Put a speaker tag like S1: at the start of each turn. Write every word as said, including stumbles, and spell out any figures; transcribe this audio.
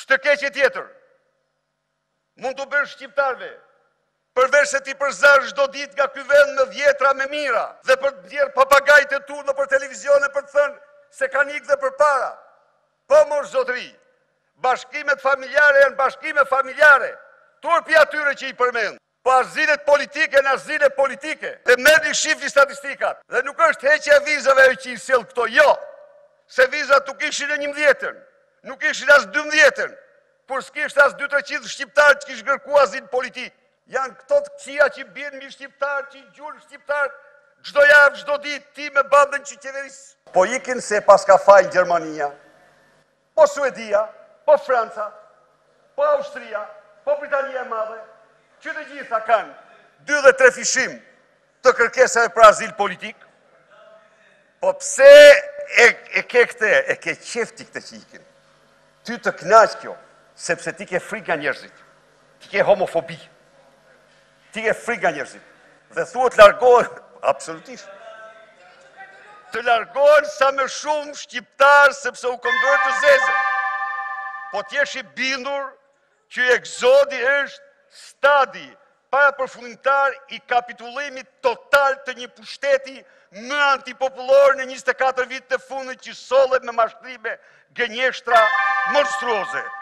S1: Së të keqe tjetër, mund të bërë shqiptarve, përveç se ti përzar çdo ditë nga ky vend me vjetra me mira, dhe për të ndjerë papagajt e tu në për televizione për të thënë se kanë ikë dhe për para. Po mos zotëri, bashkimet familjare janë bashkime familjare, turpi atyre që i përmend. Po azilet politike në azilet politike, dhe merrni shifri statistikat, dhe nuk është heqja e vizave ajo që i sjell këto, jo, se vizat nuk ishin në njëmbëdhjetën, nuk ishin as dymbëdhjetën, por s'kishte as dy trecent shqiptarë që kishë kërku azil politik. Janë këto të këqia që bjenë mi shqiptarë, që i gjurë shqiptarë, gjdo javë, gjdo ditë, ti me bandën që qeverisë. Po ikin se pas ka fajnë Gjermania, po Suedia, po Franca, po Austria, po Britania e Madhe, që të gjitha kanë dy dhe tre fishim të kërkesave për azil politik. Po pse e, e ke këte, e ke qefti këte që ikin? Ty të knaq kjo, sepse ti ke frikë nga njerëzit, ti ke homofobi, ti ke frikë nga njerëzit, dhe thua të largohen, absolutisht, të largohen sa më shumë shqiptarë sepse u këndojë të zezën. Po t'jesh i bindur që egzodi është stadi para përfundimtar i kapitullimit total të një pushteti më antipopullor në njëzet e katër vitet e fundit që sollet me mashtrime gënjeshtra monstruoze.